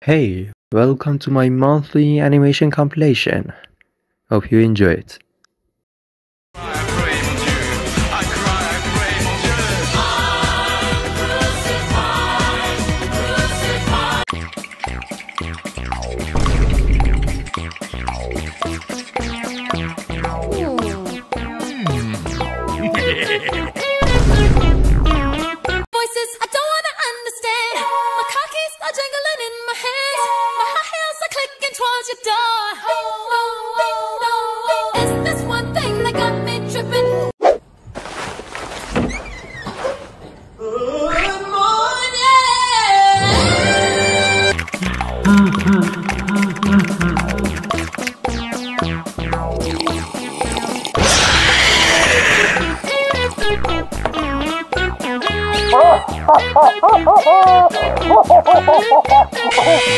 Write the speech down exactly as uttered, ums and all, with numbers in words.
Hey, welcome to my monthly animation compilation. Hope you enjoy it. Voices I don't wanna understand. My car keys are jingling in my hands. My high heels are clicking towards your door. Is this one thing that got me tripping? Good morning.